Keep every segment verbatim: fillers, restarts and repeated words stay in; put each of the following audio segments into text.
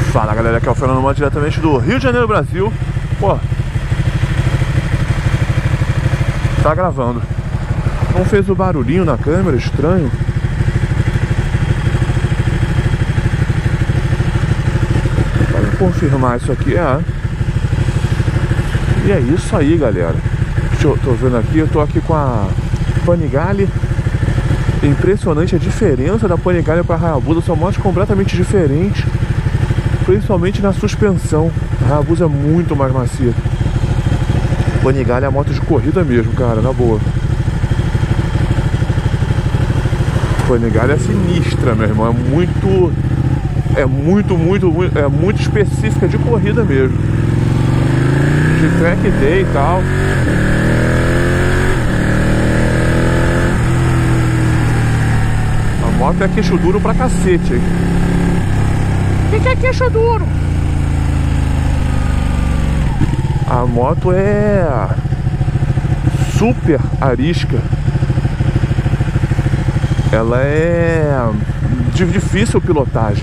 Fala galera, aqui é o Fernando Moto, diretamente do Rio de Janeiro, Brasil. Pô, tá gravando. Não fez o barulhinho na câmera, estranho. Para confirmar isso aqui, é. E é isso aí, galera. Deixa eu, tô vendo aqui, eu tô aqui com a Panigale. Impressionante a diferença da Panigale para a Hayabusa, são motos completamente diferentes. Principalmente na suspensão. A Hayabusa é muito mais macia. Panigale é a moto de corrida mesmo, cara, na boa. Panigale é sinistra, meu irmão. É muito... É muito, muito, muito... É muito específica de corrida mesmo. De track day e tal. A moto é queixo duro pra cacete, hein? O que é queixo duro? A moto é super arisca. Ela é de difícil pilotagem.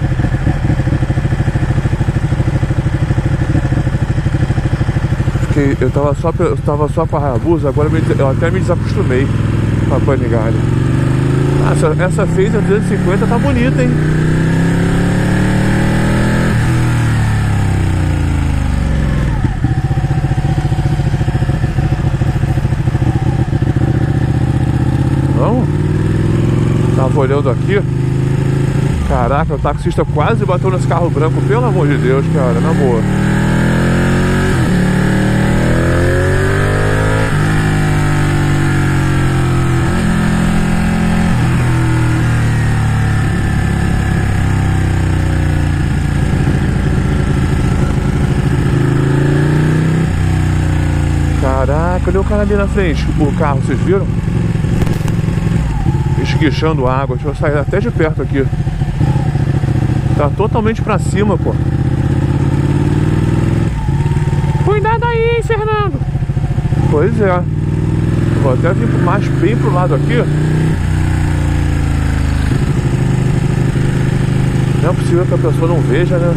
Fiquei, eu tava só, eu tava só com a Hayabusa, agora eu até me desacostumei com a Panigale. Essa, essa Phaser duzentos e cinquenta tá bonita, hein? Tava olhando aqui. Caraca, o taxista quase bateu nesse carro branco. Pelo amor de Deus, cara, na boa. Caraca, olha o cara ali na frente. O carro, vocês viram? Esguichando água. Deixa eu sair até de perto aqui. Tá totalmente pra cima, pô. Cuidado aí, hein, Fernando. Pois é. Vou até vir mais bem pro lado aqui. Não é possível que a pessoa não veja, né?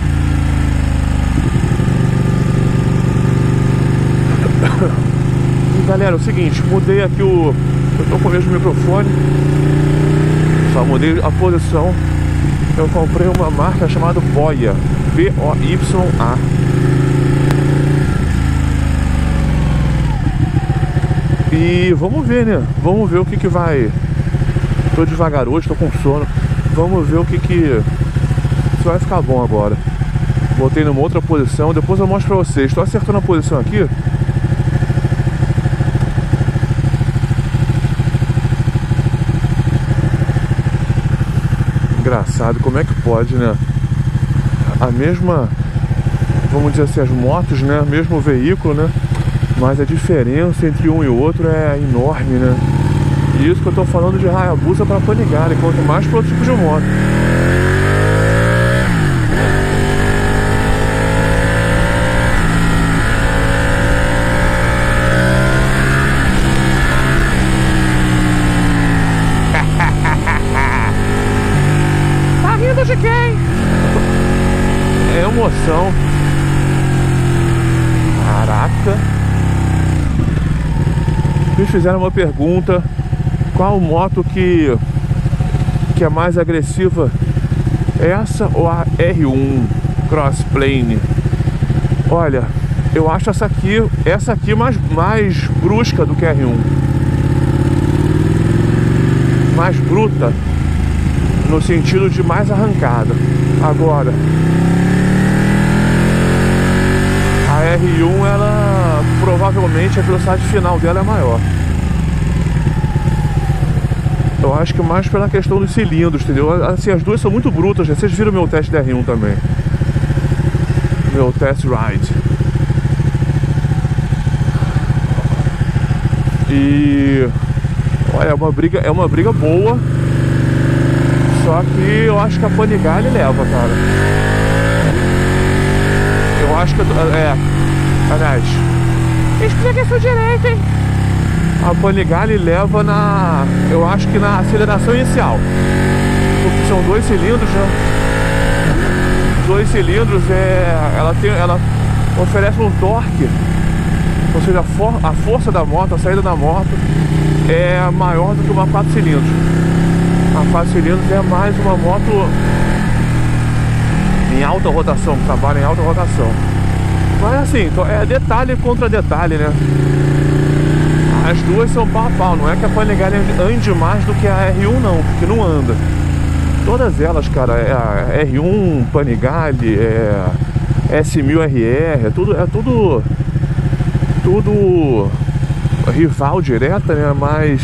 E galera, é o seguinte, mudei aqui o... Eu tô com o mesmo microfone. Só mudei a posição. Eu comprei uma marca chamada Boya, B O Y A. E vamos ver, né? Vamos ver o que que vai... Tô devagar hoje, tô com sono. Vamos ver o que que... Se vai ficar bom agora. Botei numa outra posição, depois eu mostro pra vocês. Tô acertando a posição aqui. Engraçado, como é que pode, né? A mesma, vamos dizer assim, as motos, né? Mesmo veículo, né? Mas a diferença entre um e outro é enorme, né? E isso que eu tô falando de Hayabusa para Panigale, quanto mais para outro tipo de moto. De quem? É emoção. Caraca. Me fizeram uma pergunta: qual moto que que é mais agressiva? Essa ou a R um Crossplane? Olha, eu acho essa aqui essa aqui mais, mais brusca do que a R um. Mais bruta, no sentido de mais arrancada. Agora, a R um, ela provavelmente a velocidade final dela é maior. Eu acho que mais pela questão dos cilindros, entendeu? Assim, as duas são muito brutas. Vocês viram meu teste da R um também, meu test ride. E olha, é uma briga, é uma briga boa. Só que eu acho que a Panigale leva, cara. Eu acho que... É... Aliás... Explica isso direito, hein? A Panigale leva na... Eu acho que na aceleração inicial. Porque são dois cilindros, né? Dois dois cilindros, é, ela, tem, ela oferece um torque, ou seja, a, for, a força da moto, a saída da moto é maior do que uma quatro cilindros. A quatro cilindros é mais uma moto em alta rotação, que trabalha em alta rotação. Mas assim, é detalhe contra detalhe, né? As duas são pau a pau, não é que a Panigale ande mais do que a R um não, porque não anda. Todas elas, cara, é a R um, Panigale, é S mil R R, é tudo, é tudo, tudo rival direta, né? Mas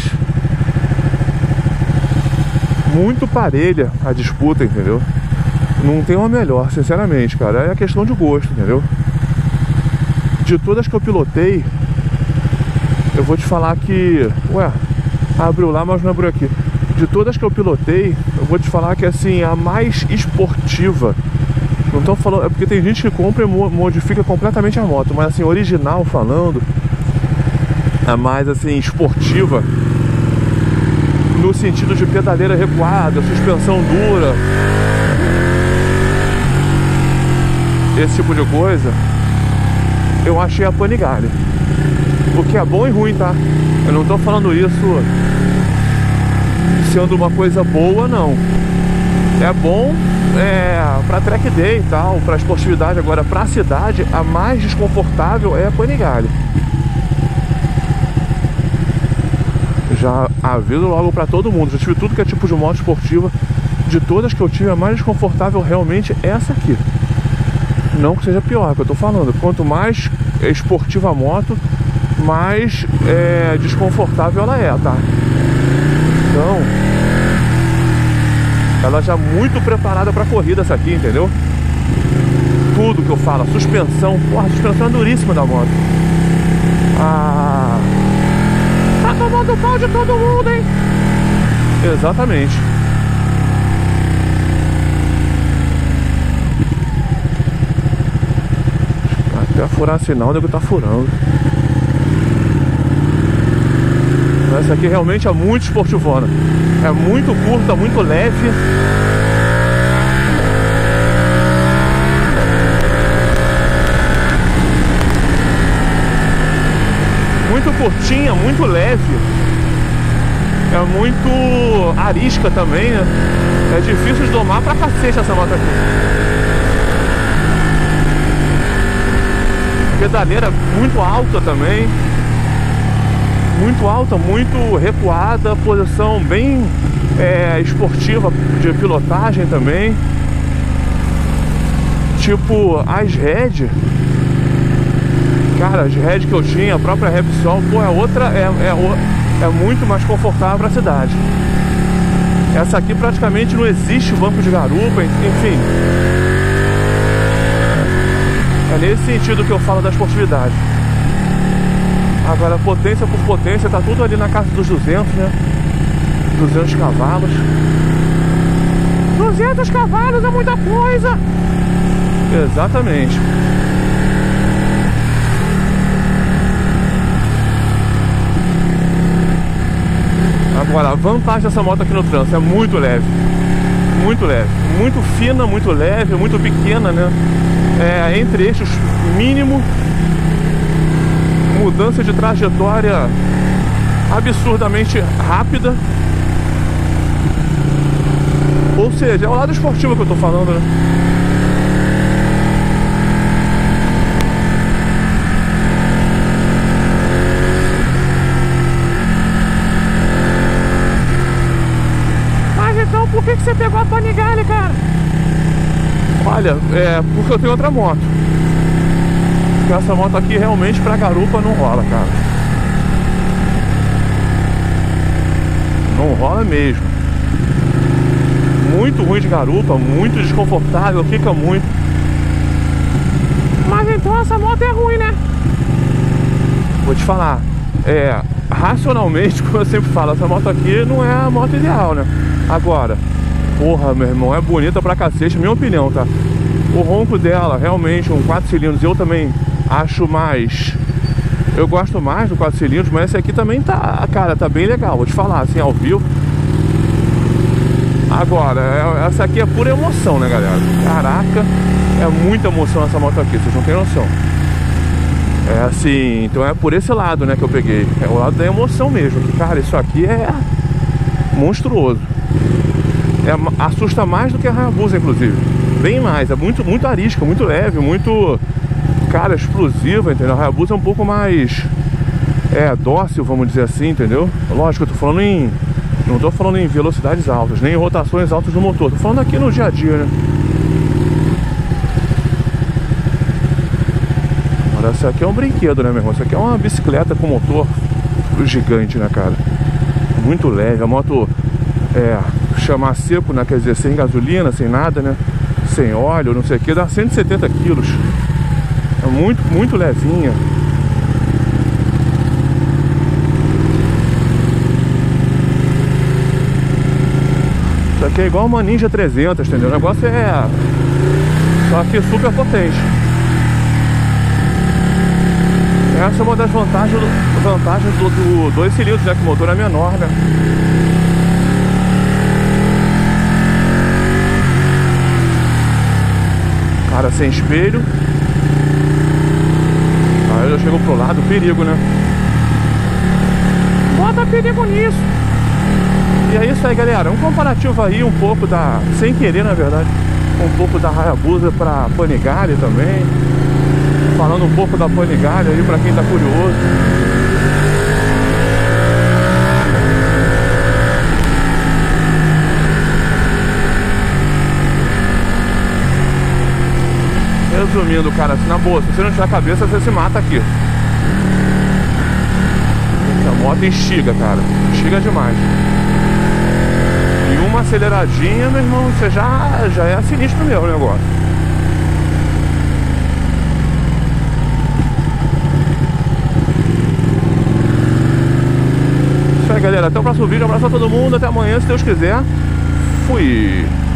muito parelha a disputa, entendeu? Não tem uma melhor, sinceramente, cara. É questão de gosto, entendeu? De todas que eu pilotei, eu vou te falar que... Ué, abriu lá, mas não abriu aqui. De todas que eu pilotei, eu vou te falar que, assim, a mais esportiva... Não tô falando... É porque tem gente que compra e modifica completamente a moto. Mas, assim, original falando... A mais, assim, esportiva... No sentido de pedaleira recuada, suspensão dura... Esse tipo de coisa... Eu achei a Panigale. O que é bom e ruim, tá? Eu não tô falando isso sendo uma coisa boa, não. É bom é, pra track day e tal, pra esportividade. Agora, pra cidade, a mais desconfortável é a Panigale. Já aviso logo pra todo mundo. Já tive tudo que é tipo de moto esportiva. De todas que eu tive, a mais desconfortável realmente é essa aqui. Não que seja pior, é o que eu tô falando. Quanto mais esportiva a moto, mais é, desconfortável ela é, tá? Então, ela já muito preparada pra corrida essa aqui, entendeu? Tudo que eu falo, a suspensão, porra, a suspensão é duríssima da moto. Ah, tá tomando pau de todo mundo, hein? Exatamente. Até furar sinal, o nego tá furando. Essa aqui realmente é muito esportivona. É muito curta, muito leve. Muito curtinha, muito leve. É muito arisca também, né? É difícil de domar pra cacete essa moto aqui. Pedaleira muito alta também. Muito alta, muito recuada. Posição bem é, esportiva de pilotagem também. Tipo, as Red, cara, as Red que eu tinha, a própria Repsol, pô, é outra, é, é, é muito mais confortável pra cidade. Essa aqui praticamente não existe banco de garupa, enfim. É nesse sentido que eu falo da esportividade. Agora, potência por potência, tá tudo ali na casa dos duzentos, né? duzentos cavalos. duzentos cavalos é muita coisa! Exatamente. Agora, a vantagem dessa moto aqui no trânsito é muito leve. Muito leve. Muito fina, muito leve, muito pequena, né? É, entre eixos mínimo, mudança de trajetória absurdamente rápida. Ou seja, é o lado esportivo que eu tô falando, né? Mas então por que que você pegou a Panigale, cara? Olha, é porque eu tenho outra moto. Porque essa moto aqui realmente pra garupa não rola, cara. Não rola mesmo. Muito ruim de garupa, muito desconfortável, fica muito. Mas então essa moto é ruim, né? Vou te falar, é, racionalmente, como eu sempre falo, essa moto aqui não é a moto ideal, né? Agora, porra, meu irmão, é bonita pra cacete, minha opinião, tá? O ronco dela, realmente, um quatro cilindros, eu também acho mais... Eu gosto mais do quatro cilindros, mas esse aqui também tá, cara, tá bem legal. Vou te falar, assim, ao vivo, Agora, essa aqui é pura emoção, né, galera? Caraca, é muita emoção essa moto aqui, vocês não tem noção. É assim, então é por esse lado, né, que eu peguei. É o lado da emoção mesmo, que, cara, isso aqui é monstruoso. É, assusta mais do que a Hayabusa, inclusive. Bem mais, é muito, muito arisca, muito leve, muito, cara, explosiva, entendeu? A Hayabusa é um pouco mais, é, dócil, vamos dizer assim, entendeu? Lógico, eu tô falando em... Não tô falando em velocidades altas, nem em rotações altas do motor. Tô falando aqui no dia a dia, né? Agora, essa aqui é um brinquedo, né, meu irmão? Essa aqui é uma bicicleta com motor gigante, né, cara? Muito leve. A moto, é, chamar seco, né? Quer dizer, sem gasolina, sem nada, né? Sem óleo, não sei o que. Dá cento e setenta quilos. É muito, muito levinha. Isso aqui é igual uma Ninja trezentos, entendeu? O negócio é... Só que super potente. Essa é uma das vantagens do, vantagens do, do dois cilindros, né? Que o motor é menor, né? Cara, sem espelho. Aí eu chego pro lado, perigo, né? Bota perigo nisso. E é isso aí, galera. Um comparativo aí, um pouco da... Sem querer, na verdade. Um pouco da Hayabusa pra Panigale também. Falando um pouco da Panigale aí pra quem tá curioso. Resumindo, cara, assim, na boa, se você não tiver cabeça, você se mata aqui. Essa moto instiga, cara. Instiga demais. E uma aceleradinha, meu irmão, você já, já é sinistro mesmo o negócio. Isso aí, galera. Até o próximo vídeo. Um abraço a todo mundo. Até amanhã, se Deus quiser. Fui.